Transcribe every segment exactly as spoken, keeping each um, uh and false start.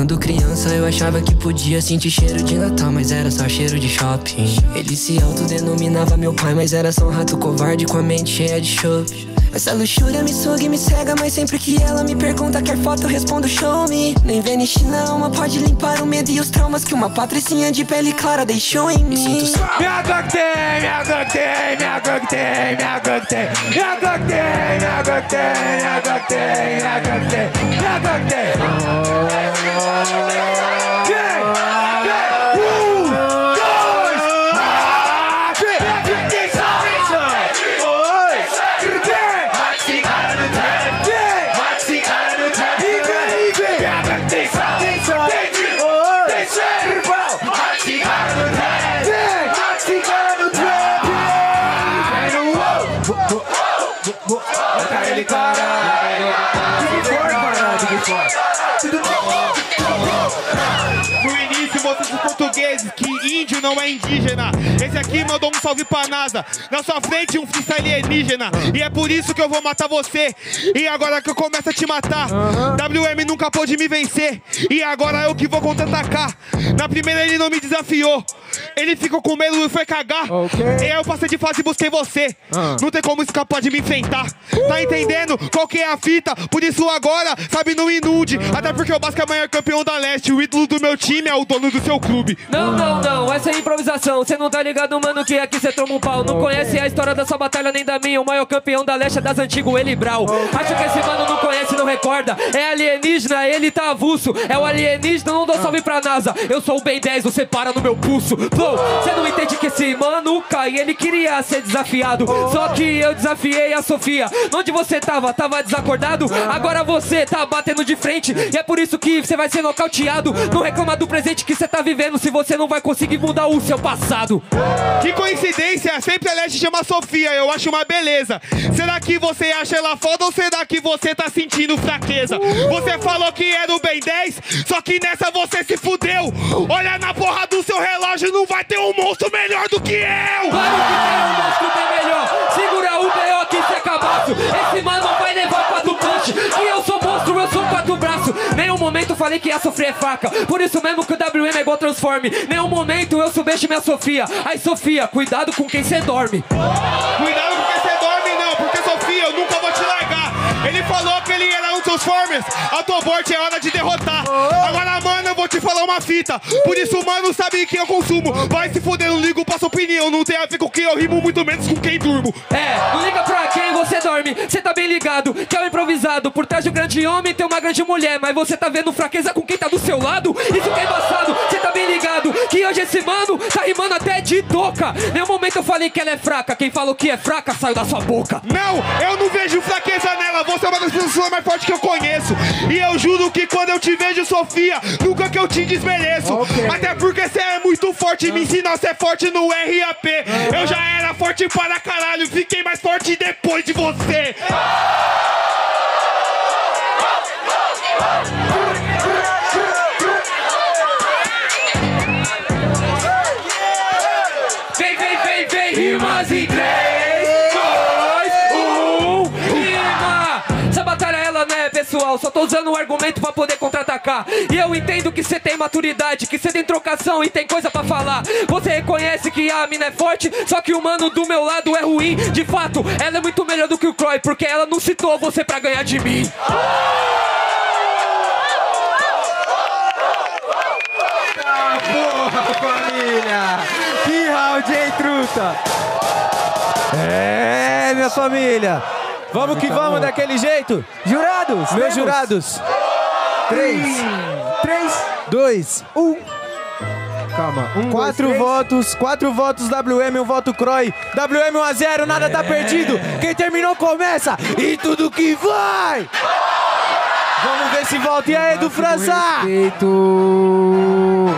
Quando criança eu achava que podia sentir cheiro de Natal, mas era só cheiro de shopping. Ele se autodenominava meu pai, mas era só um rato covarde com a mente cheia de chope. Essa luxúria me suga e me cega, mas sempre que ela me pergunta quer foto eu respondo show me. Nem Venice na alma pode limpar o medo e os traumas que uma patricinha de pele clara deixou em mim. Me sinto Me agogtei, me agogtei, me agogtei, me agogtei, me agogtei, me agogtei, me agogtei, me agogtei, me agogtei. No início, mostrou os portugueses que índio não é indígena. Esse aqui mandou um salve pra NASA. Na sua frente, um freestyle alienígena. E é por isso que eu vou matar você. E agora que eu começo a te matar. W M nunca pôde me vencer. E agora eu que vou contra-atacar. Na primeira ele não me desafiou. Ele ficou com medo e foi cagar. Okay. E aí eu passei de fase e busquei você. uh. Não tem como escapar de me enfrentar. Tá entendendo qual que é a fita? Por isso agora, sabe, não inunde. uh. Até porque o Basca é o maior campeão da Leste. O ídolo do meu time é o dono do seu clube. Não, não, não, essa é improvisação. Cê não tá ligado, mano, que aqui cê toma um pau. Não okay. conhece a história da sua batalha nem da minha. O maior campeão da Leste é das antigas, Eli Brau. okay. Acho que esse mano não conhece, não recorda. É alienígena, ele tá avulso. É o alienígena, não dou salve pra NASA. Eu sou o Ben dez, você para no meu pulso. Flow, cê não entende que esse mano cai. Ele queria ser desafiado, só que eu desafiei a Sofia. Onde você tava? Tava desacordado? Agora você tá batendo de frente. E é por isso que você vai ser nocauteado. Não reclama do presente que você tá vivendo, se você não vai conseguir mudar o seu passado. Que coincidência, sempre a Leste chama Sofia. Eu acho uma beleza. Será que você acha ela foda ou será que você tá sentindo fraqueza? Você falou que era o Ben dez, só que nessa você se fudeu. Olha na porra do seu relógio, não vai ter um monstro melhor do que eu. Claro que tem um monstro bem melhor. Segura o B O aqui, cê é cabaço. Esse mano vai levar pra do punch. Que eu sou monstro, eu sou quatro braços. Nenhum momento falei que ia sofrer faca. Por isso mesmo que o W M é igual Transforme. Nenhum momento eu subestimo minha Sofia. Ai Sofia, cuidado com quem cê dorme. Cuidado com quem cê dorme não, porque Sofia, eu nunca vou te largar. Ele falou que ele era um Transformers. Autobot é hora de derrotar. Agora, mano, eu vou te falar uma fita. Por isso, mano, sabe que eu consumo. Vai se fuder, não ligo pra sua opinião. Não tem a ver com quem eu rimo, muito menos com quem durmo. É, não liga pra quem você dorme. Cê tá bem ligado, que é o improvisado. Por trás de um grande homem tem uma grande mulher. Mas você tá vendo fraqueza com quem tá do seu lado? Isso que é embaçado, cê tá bem ligado, que hoje esse mano tá rimando até de toca. Nenhum momento eu falei que ela é fraca. Quem falou que é fraca, saiu da sua boca. Não, eu não vejo fraqueza nela. Você é uma das pessoas mais fortes que eu conheço. E eu juro que quando eu te vejo, Sofia, nunca que eu te desmereço. okay. Até porque você é muito forte, me ensina a ser forte no R A P. Eu já era forte para caralho, fiquei mais forte depois de você. Vem, vem, vem, vem, rimas em três, dois, um, rima! Essa batalha ela não é pessoal, só tô usando um argumento pra poder contra-atacar. E eu entendo que você tem maturidade, que você tem trocação e tem coisa pra falar. Você reconhece que a mina é forte, só que o mano do meu lado é ruim. De fato, ela é muito melhor do que o Croy, porque ela não citou você pra ganhar de mim. Ah, porra, família! Que round, hein, truta? É, minha família! Vamos que vamos daquele jeito? Jurados! Meus jurados! Três, três, dois, um. Calma, um, quatro dois, votos, quatro votos W M, um voto Croy. W M um a zero, nada é. tá perdido. Quem terminou começa e tudo que vai! Vamos ver se volta. E aí, do França? Respeito.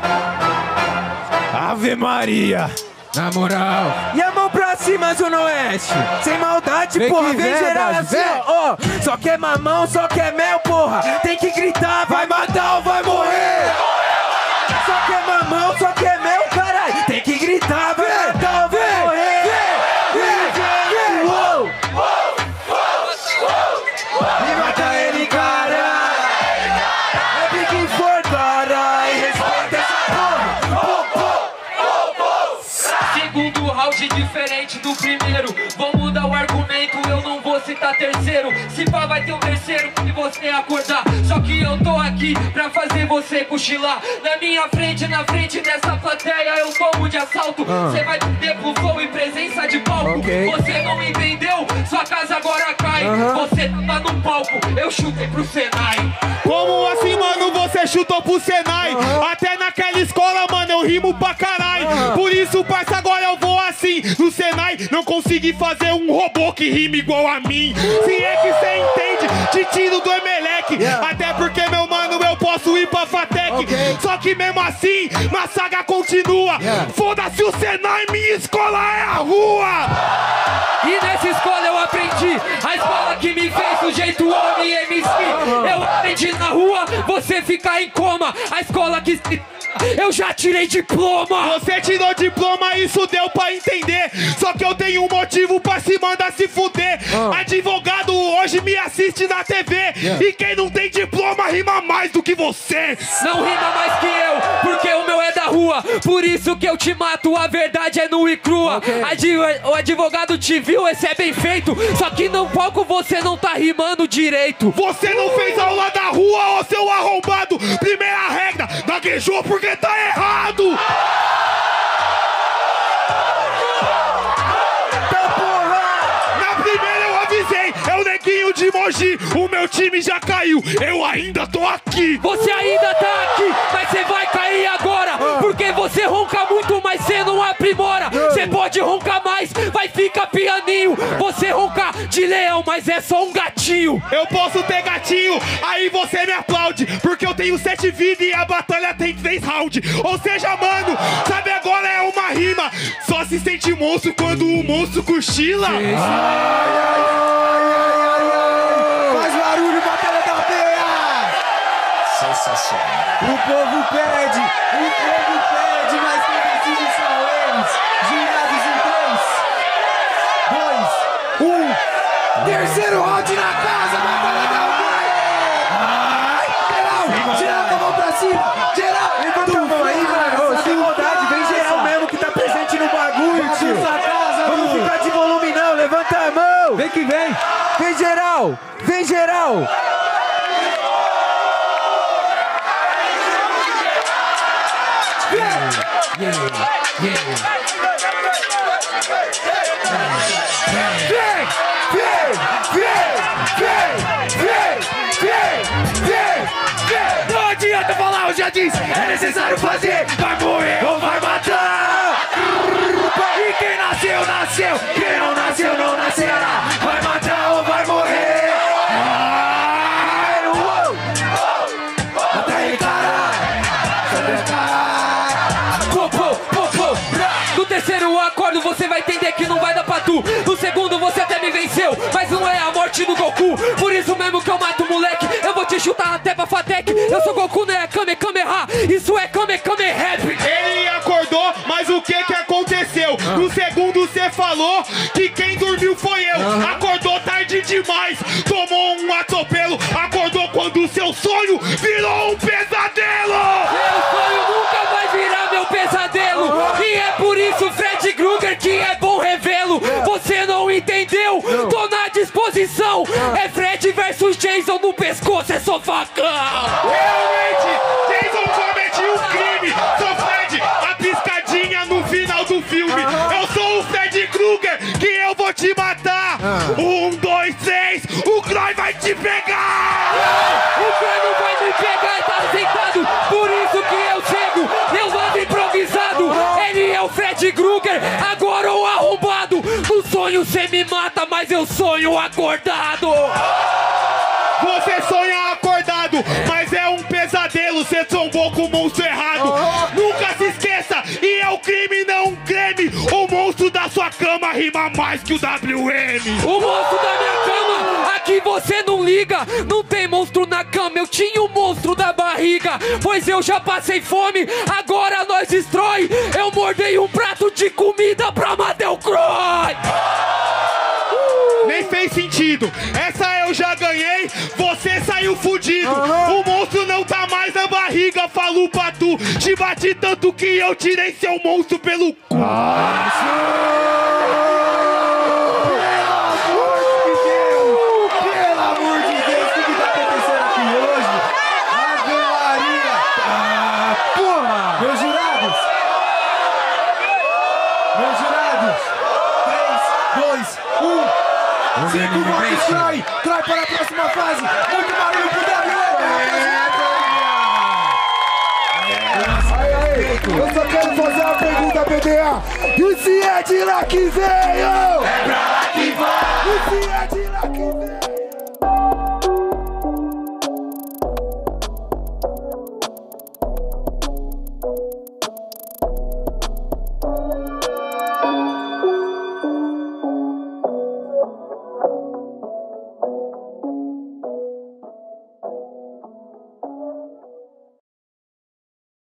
Ave Maria. Na moral. E a mão pra cima, Zona Oeste. Sem maldade, vem porra. Vem geral assim, ó. Oh, só quer mamão, só quer mel, porra. Tem que gritar, vai matar ou vai morrer. Só quer mamão, só quer mel, caralho. Tem que gritar, vai matar ou vai morrer. E mata ele, cara. É Big Four Segundo round diferente do primeiro. Vou mudar o argumento, eu não vou citar terceiro. Se pá vai ter um terceiro que você acordar. Só que eu tô aqui pra fazer você cochilar. Na minha frente, na frente dessa plateia eu tomo de assalto. Você ah. vai ter pro flow e presença de palco. Okay. Você não entendeu, sua casa agora cai. uh-huh. Você tá no palco, eu chutei pro Senai. Como assim, mano, você chutou pro Senai? uh-huh. Até naquela escola, mano, eu rimo pra caralho. uh-huh. Por isso, parça, agora eu vou assim. No Senai, não consegui fazer um robô que rima igual a mim. Se é que cê entende, te tiro do Emelec. yeah. Até porque, meu mano, eu posso ir pra Fatec. okay. Só que mesmo assim, a saga continua. yeah. Foda-se o Senai, minha escola é a rua. E nessa escola eu aprendi, a escola que me fez do jeito homem M C. Eu aprendi na rua, você fica em coma. A escola que eu já tirei diploma. Você tirou diploma, isso deu pra entender. Só que eu tenho um motivo pra se mandar se fuder. uh. Advogado hoje me assiste na T V. yeah. E quem não tem diploma rima mais do que você. Não rima mais que eu, porque o meu é da rua. Por isso que eu te mato, a verdade é nua e crua. okay. Adv O advogado te viu, esse é bem feito. Só que no palco você não tá rimando direito. Você não fez aula da rua, ô seu arrombado. Primeira regra, gaguejou porque tá errado. Tá porra! Na primeira eu avisei, é o neguinho de Mogi. O meu time já caiu, eu ainda tô aqui. Você ainda tá aqui, mas você vai cair agora. Porque você ronca muito, mas você não aprimora. Você pode roncar mais, vai ficar pianinho. Você ronca de leão, mas é só um gatinho. Eu posso ter gatinho, aí você me aplaude. Porque eu tenho sete vidas e a batalha tem três rounds. Ou seja, mano, sabe agora é uma rima. Só se sente monstro quando o monstro cochila. Ai, ai, ai, ai, ai. Faz barulho, batalha da aldeia. Sensacional. O povo pede, o povo pede, mas quem decide são eles. Girados em três, dois, um. Terceiro round na casa, batalha da aldeia. Geral, geral com a mão pra cima. Geral, levanta a mão aí, mano. Sem vontade, vem geral mesmo que tá presente no bagulho, tio. Vamos ficar de volume não, levanta a mão. Vem que vem. Vem geral, vem geral. Yeah, yeah. Vem, vem, vem, vem, vem, vem, vem. Não adianta falar, eu já disse. É necessário fazer. Vai morrer ou vai matar. E quem nasceu, nasceu. Quem não nasceu, não nascerá. Vai matar ou vai morrer. Mata ele, caralho. No terceiro acordo você vai entender que não vai dar pra tu. No segundo você até me venceu, mas não é a morte do Goku. Por isso mesmo que eu mato o moleque, eu vou te chutar até pra Fatec. Eu sou Goku, não é Kame Kameha. Isso é Kame Kame Rap. Ele acordou, mas o que que aconteceu? Ah. No segundo você falou que quem dormiu foi eu. ah. Acordou tarde demais, tomou um atropelo. Acordou quando o seu sonho virou um pesadelo. Meu sonho nunca vai virar meu pesadelo. ah. E é por isso, Fred Krueger, que é bom revê-lo. ah. Você não entendeu? Não. Tô na disposição. ah. É Fred versus Jason, no pescoço é só facão. Realmente, Jason cometeu um crime. Sou Fred, a piscadinha no final do filme. ah. Eu sou o Fred Krueger, que eu vou te matar. ah. Um, dois, três, o Croy vai te pegar. O Croy não vai me pegar, tá sentado. Por isso que eu chego, eu mando improvisado. Ele é o Fred Krueger, agora o arrombado. No sonho cê me mata, mas eu sonho acordado. Você sonha acordado, mas é um pesadelo. Você trombou com o monstro errado. oh. Nunca se esqueça, e é o crime, não um creme. O monstro da sua cama rima mais que o W M. O monstro da minha cama, aqui você não liga. Não tem monstro na cama, eu tinha um monstro da barriga. Pois eu já passei fome, agora nós destrói. Eu mordei um prato de comida pra matar o Croy. Nem fez sentido, essa eu já ganhei. ganhei, você saiu fudido. Uhum. O monstro não tá mais na barriga, falo pra tu. Te bati tanto que eu tirei seu monstro pelo cu. Ah, cinco votos, Cry! Cry para a próxima fase! Muito barulho pro W! Eu só quero fazer uma pergunta, B D A! E se é de lá que veio? É pra lá que vai! E se é de lá que veio?